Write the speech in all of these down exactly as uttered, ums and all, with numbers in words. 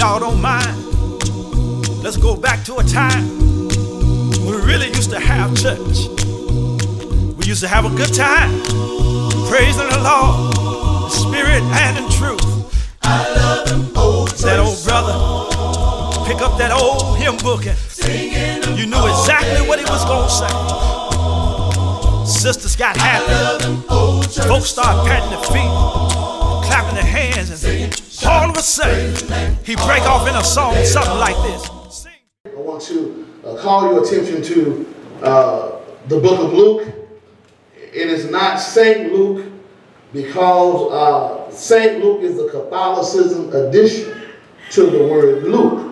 y'all don't mind, let's go back to a time when we really used to have church. We used to have a good time, praising the Lord, in spirit and in truth. I love them old that old brother pick up that old hymn book and you knew exactly what he was gonna say. Sisters got happy, folks started patting their feet, clapping their hands, and all of a sudden he break off in a song something like this. I want to uh, call your attention to uh, the book of Luke. It is not Saint Luke, because uh, Saint Luke is the Catholicism addition to the word Luke.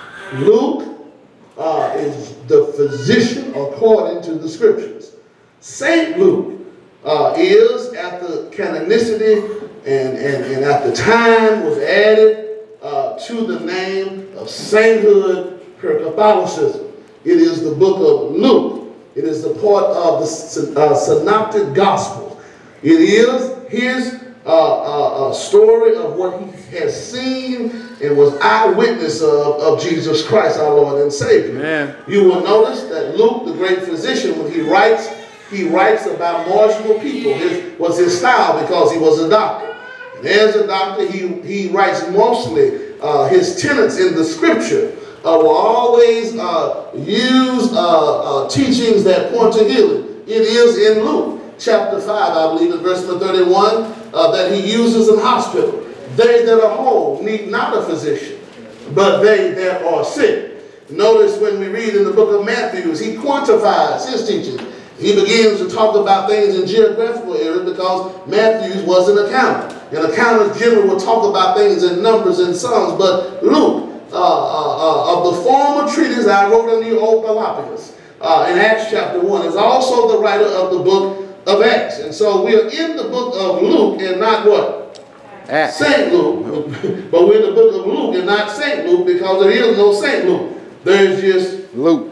Luke uh, is the physician according to the scriptures. Saint Luke uh, is, at the canonicity and, and, and at the time, was added uh, to the name of sainthood per Catholicism. It is the book of Luke. It is the part of the uh, synoptic gospel. It is his uh, uh, uh, story of what he has seen and was eyewitness of, of Jesus Christ, our Lord and Savior. Amen. You will notice that Luke, the great physician, when he writes, he writes about marginal people. His was his style because he was a doctor. And as a doctor, he, he writes mostly uh, his tenets in the scripture uh, will always uh, use uh, uh, teachings that point to healing. It is in Luke chapter five, I believe, in verse number thirty-one, uh, that he uses in hospital. They that are whole need not a physician, but they that are sick. Notice when we read in the book of Matthew, he quantifies his teaching. He begins to talk about things in geographical areas because Matthew was an accountant. An accountant generally will talk about things in numbers and sums, but Luke, uh, uh, uh, of the former treatise I wrote on the old Galapagos, uh, in Acts chapter one, is also the writer of the book of Acts. And so we are in the book of Luke and not what? Acts. Saint Luke. But we're in the book of Luke and not Saint Luke, because there is no Saint Luke. There's just Luke.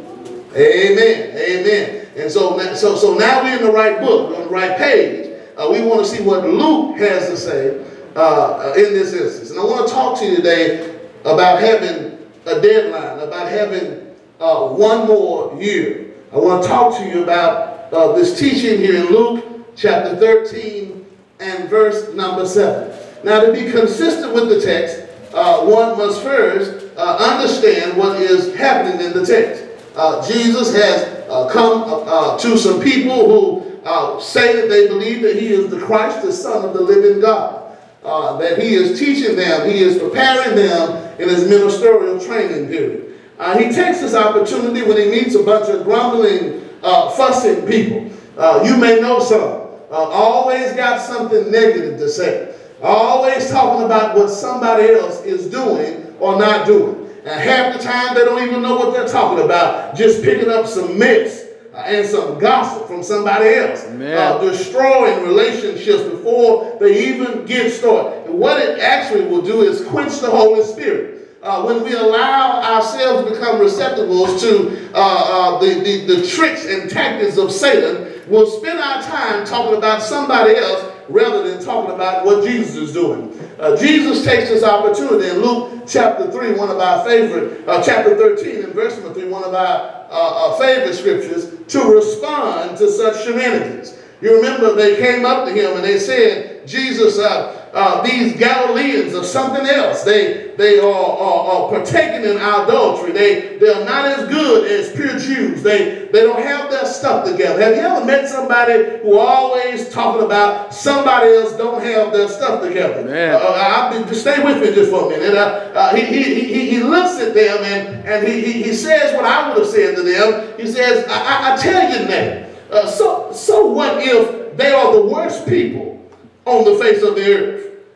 Amen. Amen. And so, so, so now we're in the right book, we're on the right page. Uh, we want to see what Luke has to say uh, in this instance. And I want to talk to you today about having a deadline, about having uh, one more year. I want to talk to you about uh, this teaching here in Luke chapter thirteen and verse number seven. Now, to be consistent with the text, uh, one must first uh, understand what is happening in the text. Uh, Jesus has uh, come uh, uh, to some people who uh, say that they believe that he is the Christ, the Son of the living God. Uh, that he is teaching them, he is preparing them in his ministerial training period. Uh, he takes this opportunity when he meets a bunch of grumbling, uh, fussing people. Uh, you may know some. Uh, always got something negative to say. Always talking about what somebody else is doing or not doing. And half the time they don't even know what they're talking about. Just picking up some myths uh, and some gossip from somebody else. Uh, destroying relationships before they even get started. And what it actually will do is quench the Holy Spirit. Uh, when we allow ourselves to become receptacles to uh, uh, the, the, the tricks and tactics of Satan, we'll spend our time talking about somebody else rather than talking about what Jesus is doing. Uh, Jesus takes this opportunity in Luke chapter three, one of our favorite, uh, chapter thirteen and verse number three, one of our uh, uh, favorite scriptures, to respond to such shenanigans. You remember they came up to him and they said, Jesus, uh, uh, these Galileans are something else. They they are, are, are partaking in adultery. They, they are not as good as pure Jews. They, they don't have their stuff together. Have you ever met somebody who always talking about somebody else don't have their stuff together? Uh, I'll be, stay with me just for a minute. Uh, uh, he, he, he, he looks at them and, and he, he, he says what I would have said to them. He says, I, I, I tell you now, uh, so, so what if they are the worst people on the face of the earth?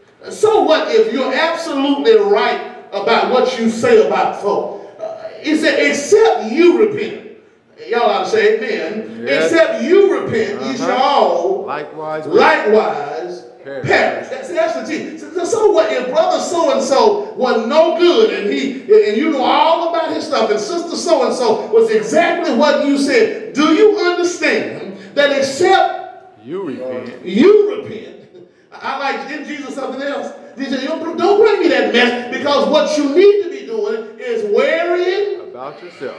So what if you're absolutely right about what you say about folk? Uh, he said, except you repent. Y'all ought to say amen. Yes. Except you repent, uh-huh. ye shall all likewise, likewise perish. perish. That's, that's the teaching. So, so what if brother so-and-so was no good and he and you know all about his stuff and sister so-and-so was exactly what you said? Do you understand that except you repent, you repent, I like, in Jesus something else? He said, don't bring me that mess, because what you need to be doing is worrying about yourself.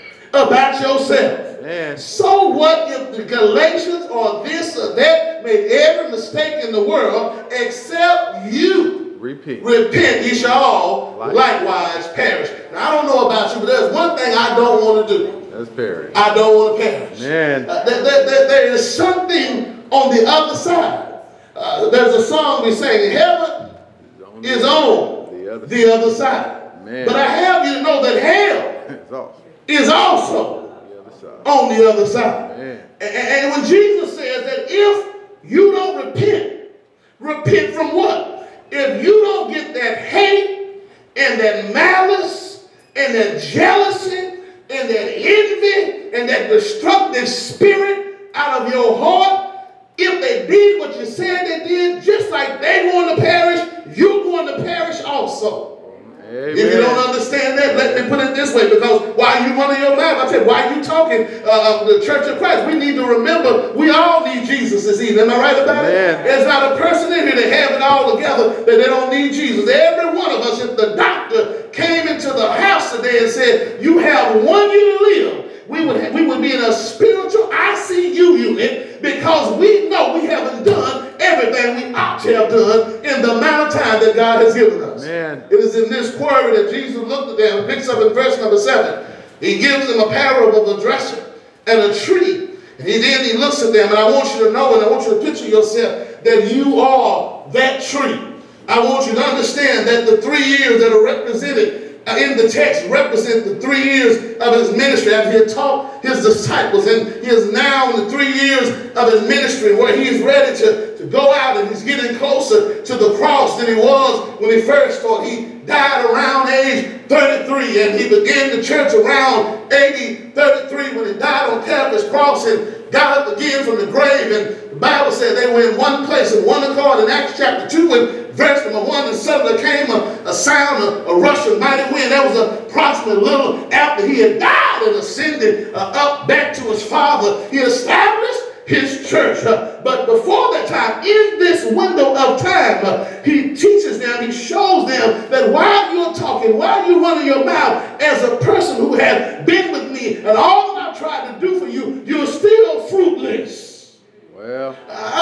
about yourself. Man. So what if the Galatians or this or that made every mistake in the world except you? Repent. Repent, ye shall all Like- likewise perish. Now, I don't know about you, but there's one thing I don't want to do. That's perish. I don't want to perish. Man. Uh, there, there- there- there is something on the other side. Uh, there's a song we sing, heaven is on the other, the other side. Man. But I have you to know that hell It's awesome. is also The other side. on the other side. Man. And, and when Jesus says that if you don't repent, repent from what? If you don't get that hate and that malice and that jealousy and that envy and that destructive spirit out of your heart, if they did what you said they did, just like they're going to perish, you're going to perish also. Amen. If you don't understand that, let me put it this way, because while you running your mouth, I tell you, while you talking uh, of the Church of Christ, we need to remember we all need Jesus this evening. Am I right about Amen. it? There's not a person in here that have it all together that they don't need Jesus. Every one of us, if the doctor came into the house today and said, you have one year to live, we would, we would be in a spiritual I C U unit, because we know we haven't done everything we ought to have done in the amount of time that God has given us. Man. It is in this query that Jesus looked at them and picks up in verse number seven. He gives them a parable of a dresser and a tree. And he, then he looks at them, and I want you to know, and I want you to picture yourself that you are that tree. I want you to understand that the three years that are represented in the text represent the three years of his ministry as he had taught his disciples, and he is now in the three years of his ministry where he is ready to, to go out, and he's getting closer to the cross than he was when he first taught. He died around age thirty-three, and he began the church around eighty, thirty-three when he died on Calvary's cross and got up again from the grave. And the Bible said they were in one place in one accord in Acts chapter two, and verse number one, and suddenly came a, a sound, a, a rush of mighty wind. That was approximately a little after he had died and ascended uh, up back to his Father. He established his church. Uh, but before that time, in this window of time, uh, he teaches them, he shows them that while you're talking, while you're running your mouth as a person who has been with me and all that I've tried to do for you, you're still fruitless. Well,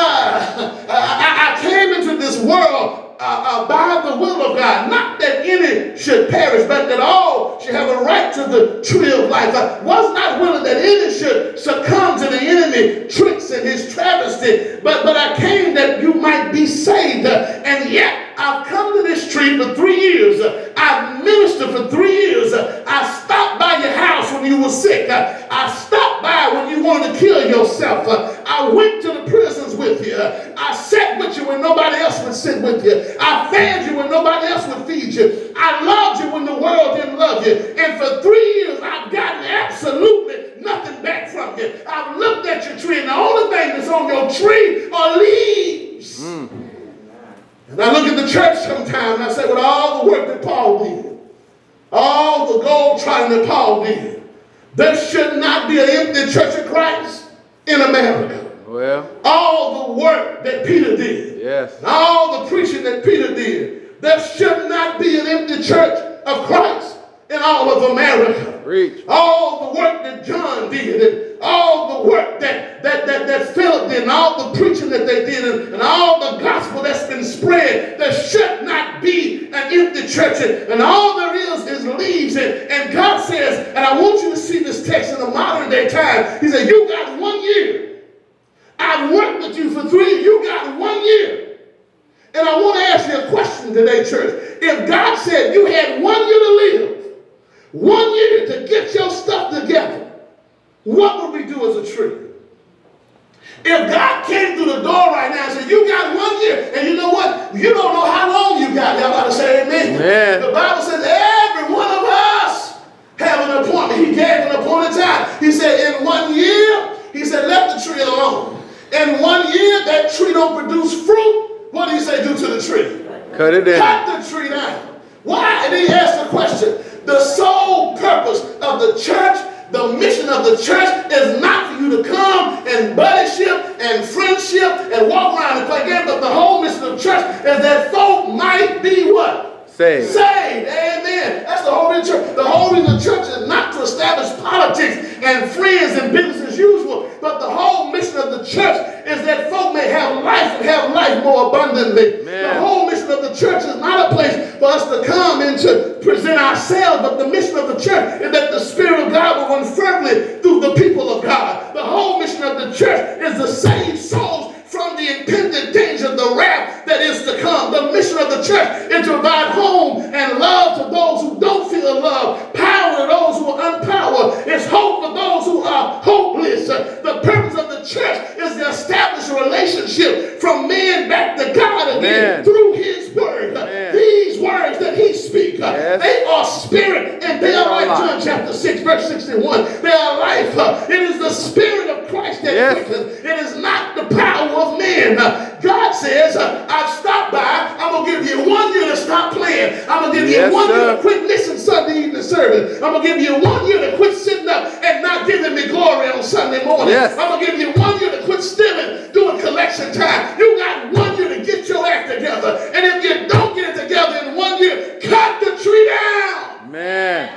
Uh, I, I came into this world uh, uh, by the will of God, not that any should perish, but that all should have a right to the tree of life. I was not willing that any should succumb to the enemy tricks and his travesty, but, but I came that you might be saved. Uh, and yet I've come to this tree for three years. Uh, I've ministered for three years. Uh, I stopped by your house when you were sick. Uh, I stopped by when you wanted to kill yourself. Uh, I went to the prisons with you. Uh, I sat with you when nobody else would sit with you. I fed you when nobody else would feed you. I loved you when the world didn't love you. And for three years, I've gotten absolutely nothing back from you. I've looked at your tree, and the only thing that's on your tree are leaves. Mm. And I look at the church sometimes, and I say, with all the work that Paul did, all the gold trying that Paul did, there should not be an empty Church of Christ in America. well, All the work that Peter did, yes. and all the preaching that Peter did, there should not be an empty Church of Christ in all of America. Preach. All the work that John did, and all the work that, that, that, that Philip did, and all the preaching that they did, and, and all the gospel that's been spread, there should not be an empty church. And, and all there is is leaves. And, and God says, and I want you to see this text in the modern day time, he said, you got one year. I've worked with you for three years. You got one year. And I want to ask you a question today, church. If God said you had one year to live, one year to get your stuff together, what would we do as a tree? If God came through the door right now and said, you got one year, and you know what? You don't know how long you got. Y'all gotta say amen. Amen. The Bible says every one of us have an appointment. He gave an appointed time. He said in one year, he said, let the tree alone. In one year, that tree don't produce fruit. What do he say do to the tree? Cut it down. Cut the tree down. Why? And he asked the question. The sole purpose of the church, the mission of the church, is not for you to come and buddyship and friendship and walk around and play games, but the whole mission of the church is that folk might be what? Saved. Saved. Amen. That's the whole reason church. The whole reason the church is not to establish politics and friends and business as usual, but the whole mission of the church is that folk may have life and have life more abundantly. Man. The whole mission of the church is not a place for us to come and to present ourselves, but the mission of the church is that the Spirit of God will run firmly through the people of God. The whole mission of the church is to save souls from the impending danger of the wrath that is to come. The mission of the church is to provide home and love to those who don't feel love, power to those who are unpowered. It's hope for those who are hopeless. The purpose of the church is to establish a relationship from man back to God again. Man. Through his word. Man. These words that he speaks, yes. They are spirit and they, they are life. John chapter six verse sixty-one. They are life. It is the Spirit of Christ that yes. quickens. It is not the power of man. God says, I've stopped by. I'm going to give you one year to stop playing. I'm going to give yes, you one sir. year to quit listening Sunday evening service. I'm going to give you one year to quit sitting up and not giving me glory on Sunday morning. Yes. I'm going to give you one year to quit stealing, doing collection time. You got one year to get your act together. And if you don't get it together in one year, cut the tree down. Man.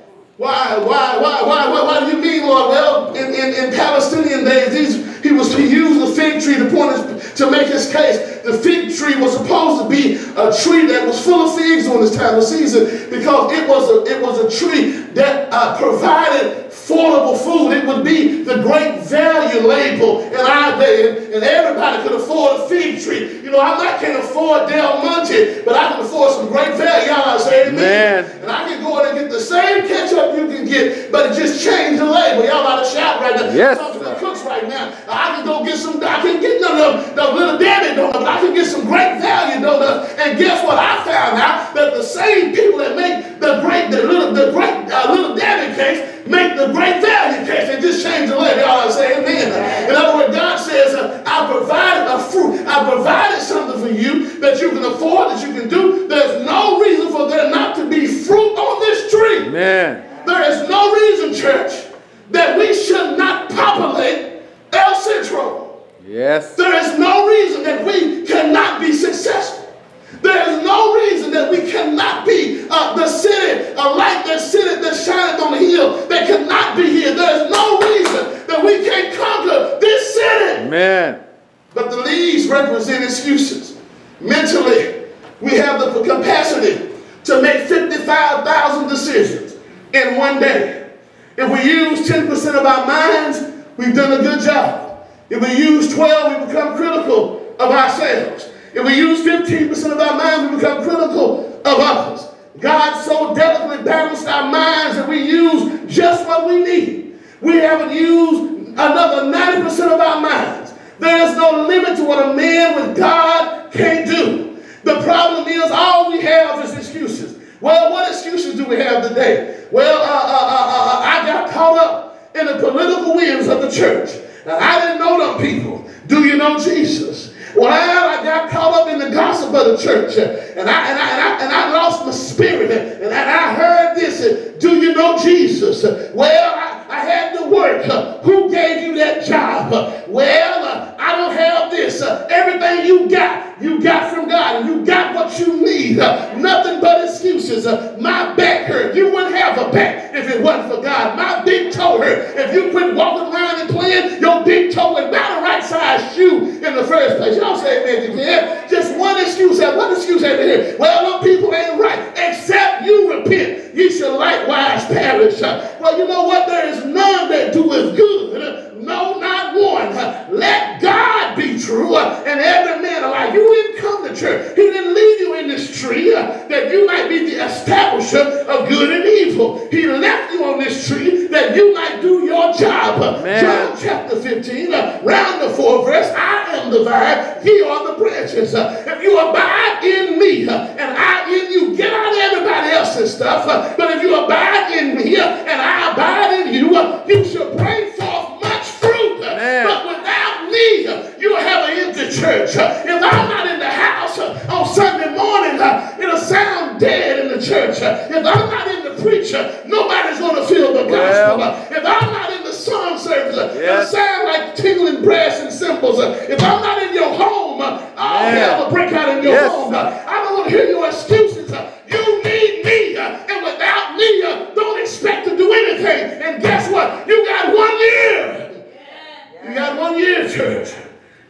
Why, why, why, why, why, why do you mean, Lord? Well, in, in, in Palestinian days, these he was he used the fig tree to point his, to make his case. The fig tree was supposed to be a tree that was full of figs on this time of season because it was a it was a tree that uh, provided affordable food. It would be the great value label in our day, and everybody could afford a fig tree. You know, I might can't afford Del Monte, but I can afford some great value. Y'all say amen. And I can go in and get the same ketchup you can get, but it just changed the label. Y'all ought to shout right now. Yes. Talk to the cooks right now. I can go get some. I can get none of the little Debbie donuts, but I can get some great value donuts. And guess what? I found out that the same people that make the great, the little, the great uh, little Debbie cakes make the great value cakes. They just change the label. Y'all ought to say amen. In other words, God says, uh, I provided a fruit. I provided something for you that you can afford, that you can do. There's no reason for there not to be fruit on this tree. Amen. There is no reason, church, that we should not populate El Centro. Yes. There is no reason that we cannot be successful. There is no reason that we cannot be uh, the city, a light that sitteth, that shineth on the hill, that cannot be here. There is no reason that we can't conquer this city. Amen. But the leaves represent excuses. Mentally, we have the capacity to make fifty-five thousand decisions in one day. If we use ten percent of our minds, we've done a good job. If we use twelve, we become critical of ourselves. If we use fifteen percent of our minds, we become critical of others. God so delicately balanced our minds that we use just what we need. We haven't used another ninety percent of our minds. There is no limit to what a man with God can do. The problem is all we have is excuses. Well, what excuses do we have today? Well, uh, uh, uh, uh, I got caught up in the political winds of the church. Now, I didn't know them people. Do you know Jesus? Well, I got caught up in the gossip of the church, and I and I and I, and I lost my spirit, and I heard this. Do you know Jesus? Well, I, I had to work. Who gave you that job? Well, I don't have this. Everything you got, you got from God, and you got what you need. Nothing but excuses. My back hurt. You wouldn't have a back if it wasn't for God. My big toe hurt. If you quit walking around and playing, your big toe would not a right size shoe in the first place. Y'all say amen. You can. Just one excuse. What excuse have you here? Well, them people ain't right. Except you repent, ye shall likewise perish. Well, you know what? There is none that doeth good. No, not one. Let God be true and every man alike. You didn't come to church. He didn't leave you in this tree uh, that you might be the establisher of good and evil. He left you on this tree that you might do your job. Man. John chapter fifteen, uh, round the fourth verse, I am the vine, ye are the branches. Uh, if you abide in me uh, and I in you, get out of everybody else's stuff. Uh, but if you abide in me uh, and I abide in you, uh, you shall bring forth much fruit. Uh, but without me, uh, you will have an empty church. Uh, if I'm not in the house uh, on Sunday morning, uh, it'll sound dead in the church. Uh, if I'm not in the preacher, nobody's going to feel the gospel. Well, uh, if I'm not in the song service, uh, yes. it'll sound like tingling brass and cymbals. Uh, if I'm not in your home, uh, all hell will break out in your yes. home. Uh, I don't want to hear your excuses. Uh, you need me, uh, and without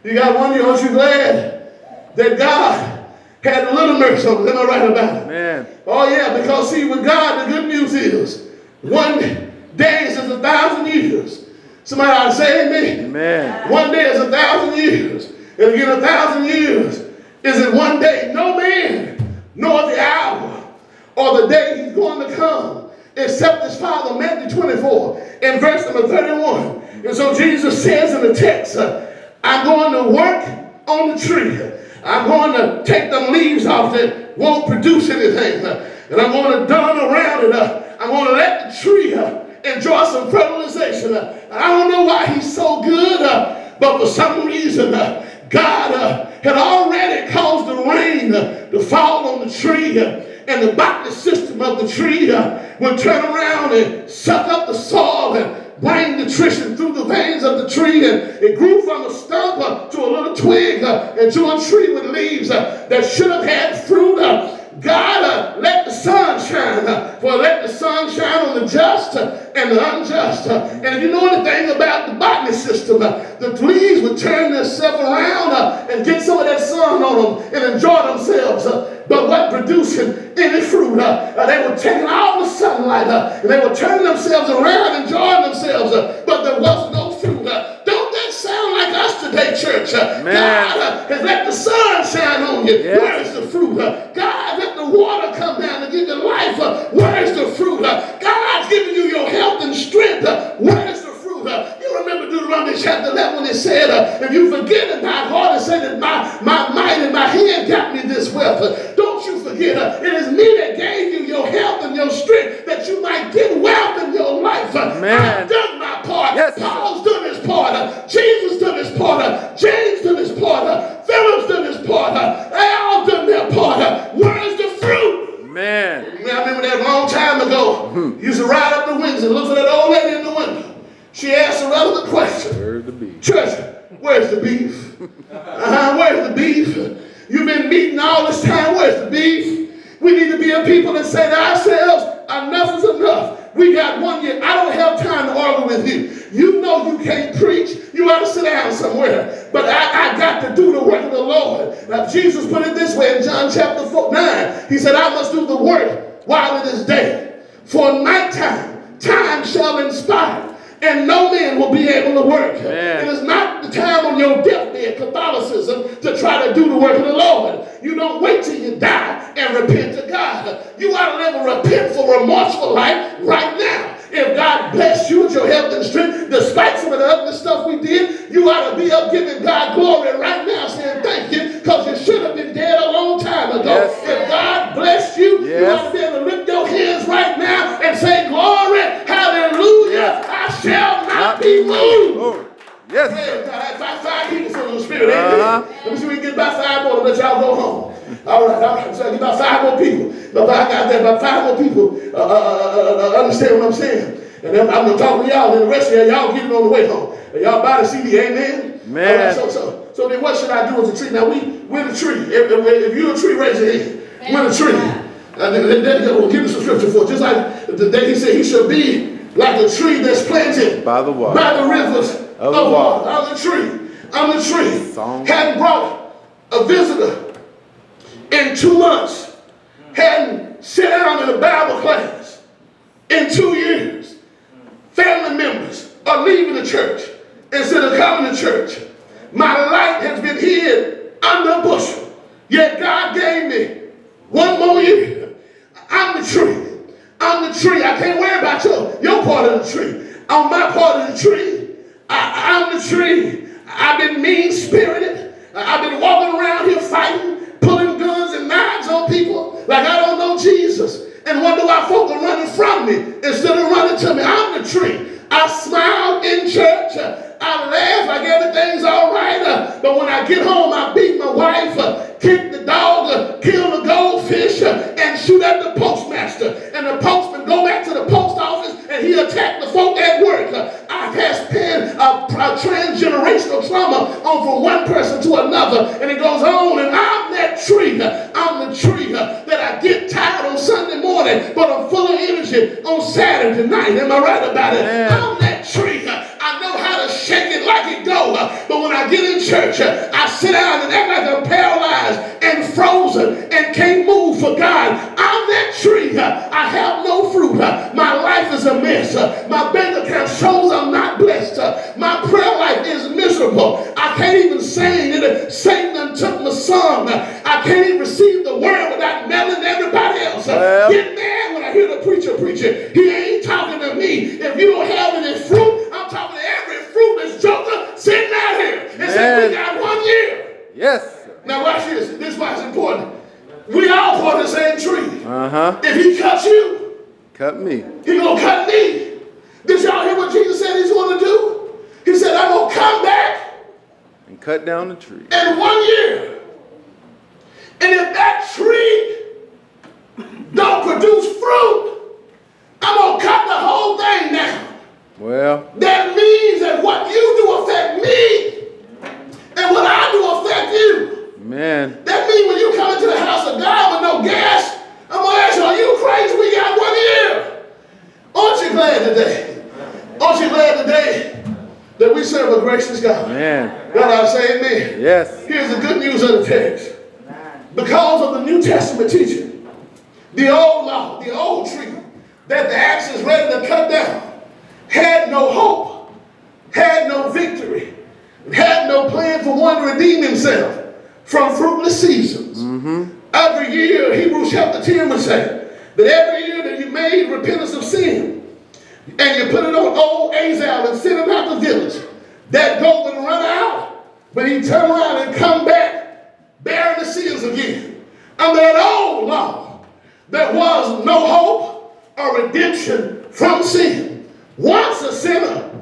You got one year, aren't you glad that God had a little mercy on them? Am I right about it? Man. Oh yeah, because see, with God, the good news is one day is a thousand years. Somebody ought to say amen. Amen. One day is a thousand years. And again, a thousand years is in one day. No man knoweth the hour or the day he's going to come, except his Father. Matthew twenty-four and verse number thirty-one. And so Jesus says in the text, uh, I'm going to work on the tree. I'm going to take them leaves off that won't produce anything. Uh, and I'm going to dun around it. Uh, I'm going to let the tree uh, enjoy some fertilization. Uh, I don't know why he's so good, uh, but for some reason, uh, God uh, had already caused the rain uh, to fall on the tree. Uh, and the botany system of the tree uh, would turn around and suck up the soil and bring nutrition through the veins of the tree, and it grew from a stump uh, to a little twig uh, and to a tree with leaves uh, that should have had fruit. Uh, God uh, let the sun shine, uh, for let the sun shine on the just uh, and the unjust. Uh, and if you know anything about the botany system, uh, the leaves would turn themselves around uh, and get some of that sun on them and enjoy themselves. Uh, but what producing any fruit? Uh, uh, they were taking all the sunlight uh, and they were turning themselves around, enjoying themselves, uh, but there was no fruit. Uh, don't that sound like us today, church? Uh, God uh, has let the sun shine on you. Yes. Where is the fruit? Uh, God let the water come down to give you life. Uh, where is the fruit? Uh, God's giving you your health and strength. Uh, where is the fruit? Uh, you remember Deuteronomy chapter eleven when it said, uh, if you forget in thy heart and say that my, my might and my hand got me this wealth, uh, don't you forget, uh, it is me that gave you your health and your strength that you might get wealth in your life. Uh, Man. I've done my part. Yes. Paul's done his part. Uh, Jesus done his part. Uh, James done his part. Uh, Philip's done his part. Uh, they all done their part. Uh, where is the fruit? Man. I remember that long time ago. Mm-hmm. Used to ride up the windows and look for that old lady in the window. She asked a relevant question. Where's the beef? Church, where's the beef? Uh-huh, where's the beef? You've been meeting all this time. Where's the beef? We need to be a people that say to ourselves, enough is enough. We got one year. I don't have time to argue with you. You know you can't preach. You ought to sit down somewhere. But I, I got to do the work of the Lord. Now, Jesus put it this way in John chapter four, nine. He said, I must do the work while it is day. For nighttime, time shall inspire, and no man will be able to work. Man. It is not the time on your deathbed, Catholicism, to try to do the work of the Lord. You don't wait till you die and repent to God. You ought to live a repentful, remorseful life right now. If God bless you with your health and strength, despite some of the other stuff we did, you ought to be up giving God glory right now, saying thank you, because you should have been dead a long time ago. Yes. If God blessed you, yes. You ought to be able to lift your hands right now and say, glory, hallelujah, yes. I shall not, not be moved. Lord. Yes, sir. I had five, five people from the Spirit. Uh-huh. Let me see if we can get about five more to let y'all go home. All right, all right. So I get about five more people. But I got there about five more people uh, uh, uh, uh, understand what I'm saying. And then I'm going to talk to y'all, and the rest of y'all, y'all get it on the way home. And y'all buy the C D, amen? Man. Right, so, so, so then what should I do as a tree? Now, we, we're the tree. If, if, if you're a tree, raise your hand. We're the tree. And then, then, then we'll give us some scripture for it. Just like the day he said he should be like a tree that's planted by the water, by the rivers of, of water. I'm the tree. I'm the tree. Song. Hadn't brought a visitor in two months. Hadn't sat down in a Bible class in two years. Family members are leaving the church instead of coming to church. My light has been hid under a bushel. Yet God gave me one more year. I'm the tree. I'm the tree. I can't worry about your, your part of the tree. On my part of the tree, I, I'm the tree. I've been mean-spirited. I've been walking around here fighting, pulling guns and knives on people like I don't know Jesus. And wonder why folk are running from me instead of running to me. I'm the tree. I smile in church. I laugh like everything's all right. Uh, but when I get home, I beat my wife, uh, kick the dog, uh, kill the goldfish, uh, and shoot at the postmaster. And the postman go back to the post office and he attack the folk at work. Uh, I have spent a, a transgenerational trauma on from one person to another. And it goes on. And I'm that tree. Uh, I'm the tree uh, that I get tired on Sunday morning, but I'm full of energy on Saturday night. Am I right about it? Yeah. I'm that tree. Uh, I know how to shake it like it can't go. But when I get in church, I sit down and act like I'm paralyzed and frozen and can't move for God. I'm that tree. I have no fruit. My life is a mess. My bank account shows I'm not blessed. My prayer life is miserable. I can't even sing. Satan done took my song. I can't even receive the word without melting everybody else. Well. Get mad when I hear the preacher preaching. He ain't talking to me. If you don't have any fruit, I'm talking to every fruitless joker sitting out here and saying we got one year. Yes. Now watch this. This is why it's important. We all part of the same tree. Uh-huh. If he cuts you, Cut me. he gonna cut me. Did y'all hear what Jesus said he's gonna do? He said, I'm gonna come back And cut down the tree. in one year. And if that tree don't produce fruit, I'm gonna cut the whole thing down. Well. That means that what you do affect me, and what I do affect you. Man. That means when you come into the house of God with no gas, I'm gonna ask you, are you crazy? We got one year. Aren't you glad today? Aren't you glad today that we serve a gracious God? Man. God, I say amen. Yes. Here's the good news of the text. Because of the New Testament teaching, the old law, the old tree that the axe is ready to cut down, had no hope, had no victory, had no plan for one to redeem himself from fruitless seasons. Mm-hmm. Every year, Hebrews chapter ten would say that every year that you made repentance of sin and you put it on old Azal and sent him out the village, that goat would run out, but he'd turn around and come back bearing the sins again. Under that old law, there was no hope or redemption from sin. Once a sinner,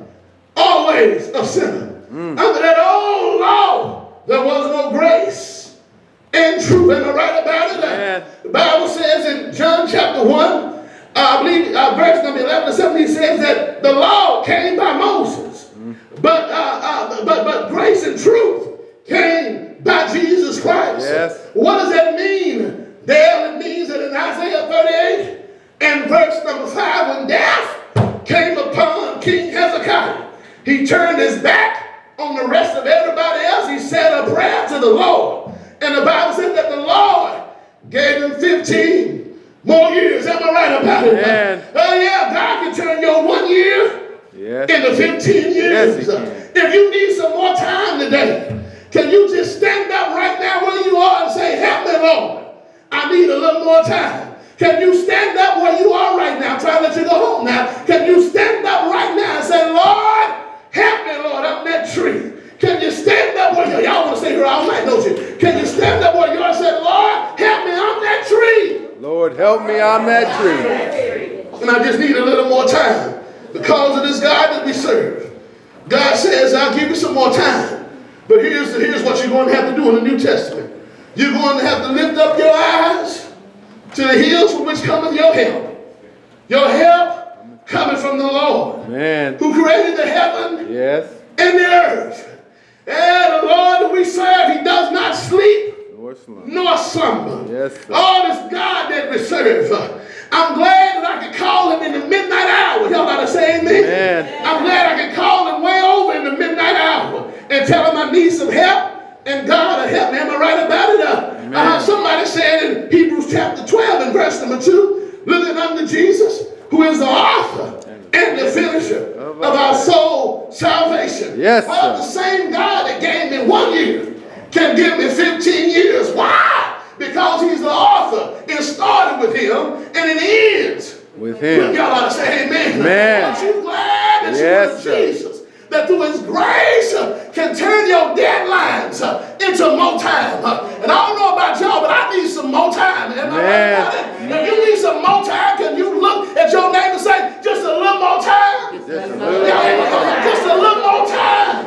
always a sinner. Mm. Under that old law, there was no grace and truth. Am I right about it? Yeah. The Bible says in John chapter one, uh, I believe uh, verse number eleven or seventeen says that the law came by Moses, mm. but, uh, uh, but, but grace and truth came by Jesus Christ. Yes. What does that mean? There it means that in Isaiah thirty-eight and verse number five, when death came upon King Hezekiah, he turned his back on the rest of everybody else. He said a prayer to the Lord. And the Bible said that the Lord gave him fifteen more years. Am I right about it? Man. Oh yeah, God can turn your one year Yes. into fifteen years. Yes, he can. If you need some more time today, can you just stand up right now where you are and say, help me, Lord. I need a little more time. Can you stand up where you are right now? I'm trying to let you go home now. Can you stand up right now and say, Lord, help me, Lord, up that tree. Can you stand up where you are? Y'all want to stay here all night, don't you? Can you stand up where you are and say, Lord, help me, I'm that tree. Lord, help me, I'm that tree. And I just need a little more time because of this God that we serve. God says, I'll give you some more time. But here's, here's what you're going to have to do in the New Testament. You're going to have to lift up your eyes to the hills from which cometh your help. Your help coming from the Lord. Man. Who created the heaven Yes. and the earth. And the Lord that we serve, he does not sleep Nor slumber. nor slumber. Yes, sir. Oh, this God that we serve. I'm glad that I can call him in the midnight hour. Y'all gotta say amen. Man. I'm glad I can call him way over in the midnight hour and tell him I need some help. And God will help me. Am I right about it? Uh, uh, somebody said in Hebrews chapter twelve and verse number two, looking unto Jesus, who is the author and the finisher of our soul salvation. Yes, well, the sir. same God that gave me one year can give me fifteen years. Why? Because he's the author. It started with him and it ends With him. Y'all ought to say amen. Man. Aren't you glad that Yes, you are sir. Jesus? That through his grace uh, can turn your deadlines uh, into more time. Uh, and I don't know about y'all, but I need some more time. Am I right about it? If you need some more time, can you look at your neighbor and say, just a little more time? Just a little Yeah, just a little more time.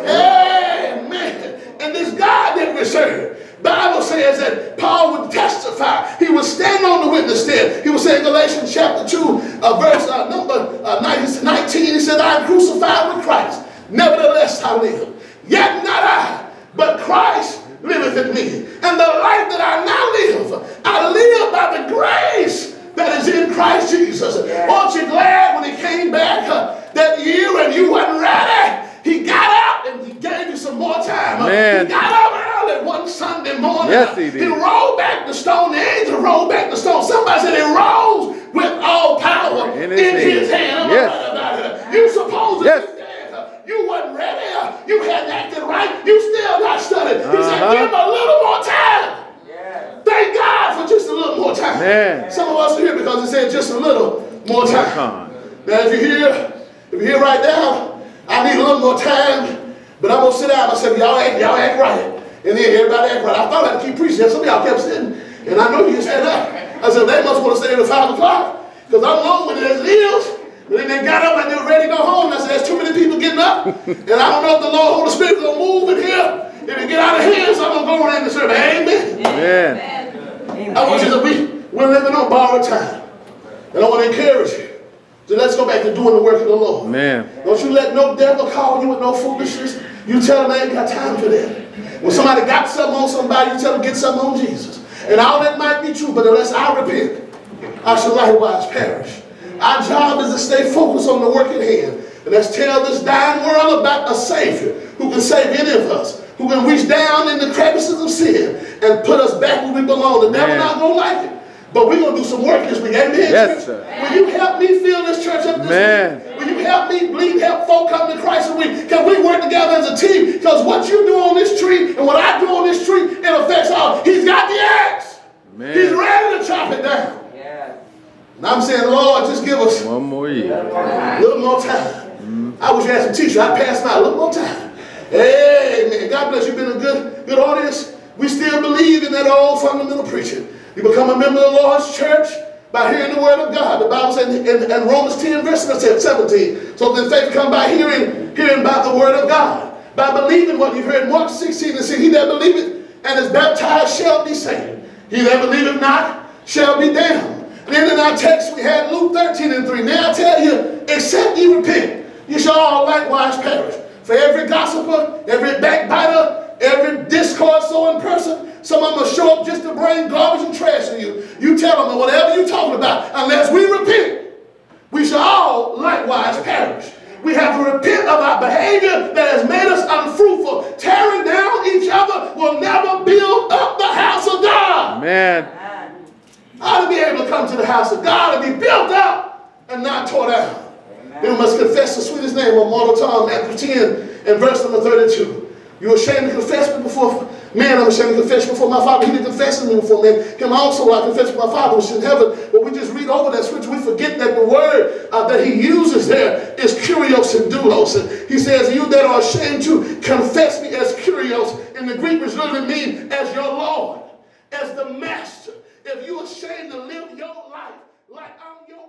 Amen. And this God that we serve, Bible says that Paul would testify. He would stand on the witness stand. He would say in Galatians chapter two, uh, verse uh, number uh, nineteen, he said, I am crucified with Christ. Nevertheless I live. Yet not I, but Christ liveth in me. And the life that I now live, I live by the grace that is in Christ Jesus. Aren't you glad when he came back uh, that year and you wasn't ready? He got up and he Yes, he did. He rolled back the stone. The angel rolled back the stone. Somebody said he rose with all power in his, in his hand. hand. Yes. You supposed to yes. be dead. You wasn't ready. You hadn't acted right. You still not studied. He uh-huh. said, give him a little more time. Yeah. Thank God for just a little more time. Man. Some of us are here because he said just a little more time. Now, if you're here, if you're here right now, I need a little more time, but I'm gonna sit down. I said, y'all act, y'all act right. And then everybody act right. I thought I'd keep preaching. Some of y'all kept sitting, and I know you stand up. I said, they must want to stay until five o'clock, because I'm long with it as it is. But then they got up and they were ready to go home. And I said, there's too many people getting up, and I don't know if the Lord, Holy Spirit, is gonna move in here. If it get out of hand, so I'm gonna go around the service. Amen. Amen. I want you to be. We're living on borrowed time, and I want to encourage you. So let's go back to doing the work of the Lord. Man. Don't you let no devil call you with no foolishness. You tell them I ain't got time for that. When somebody got something on somebody, you tell them get something on Jesus. And all that might be true, but unless I repent, I shall likewise perish. Our job is to stay focused on the work at hand. And let's tell this dying world about a Savior who can save any of us, who can reach down in the crevices of sin and put us back where we belong. The devil not going to like it. But we're going to do some work this week. Amen. Yes, sir. Will you help me fill this church up this Man. week? Will you help me bleed, help folk come to Christ this week? Can we work together as a team? Because what you do on this tree and what I do on this tree, it affects all. He's got the axe. Man. He's ready to chop it down. Yeah. And I'm saying, Lord, just give us one more year. A little more time. Mm-hmm. I wish you had some teacher. I'd pass by a little more time. Amen. God bless you. Been a good, good audience. We still believe in that old fundamental preaching. You become a member of the Lord's church by hearing the word of God. The Bible says in, in, in Romans ten, verse seventeen. So then faith come by hearing, hearing by the word of God. By believing what you've heard. Mark sixteen and said, he that believeth and is baptized shall be saved. He that believeth not shall be damned. Then in our text we had Luke thirteen and three. Now I tell you, except ye repent, you shall all likewise perish. For every gossiper, every backbiter, every discord sowing person, some of them will show up just to bring garbage and trash to you. You tell them whatever you're talking about, unless we repent, we shall all likewise perish. We have to repent of our behavior that has made us unfruitful. Tearing down each other will never build up the house of God. Man. I ought to be able to come to the house of God and be built up and not tore down. Then we must confess the sweetest name of mortal tongue, Matthew ten and verse number thirty-two. You're ashamed to confess me before man. I'm ashamed to confess before my Father. He didn't confess me before man. Him also I confess with my Father which is in heaven. But we just read over that scripture. We forget that the word uh, that he uses there is kurios and doulos. And he says, you that are ashamed to confess me as kurios in the Greek, which literally means as your Lord, as the master. If you're ashamed to live your life like I'm your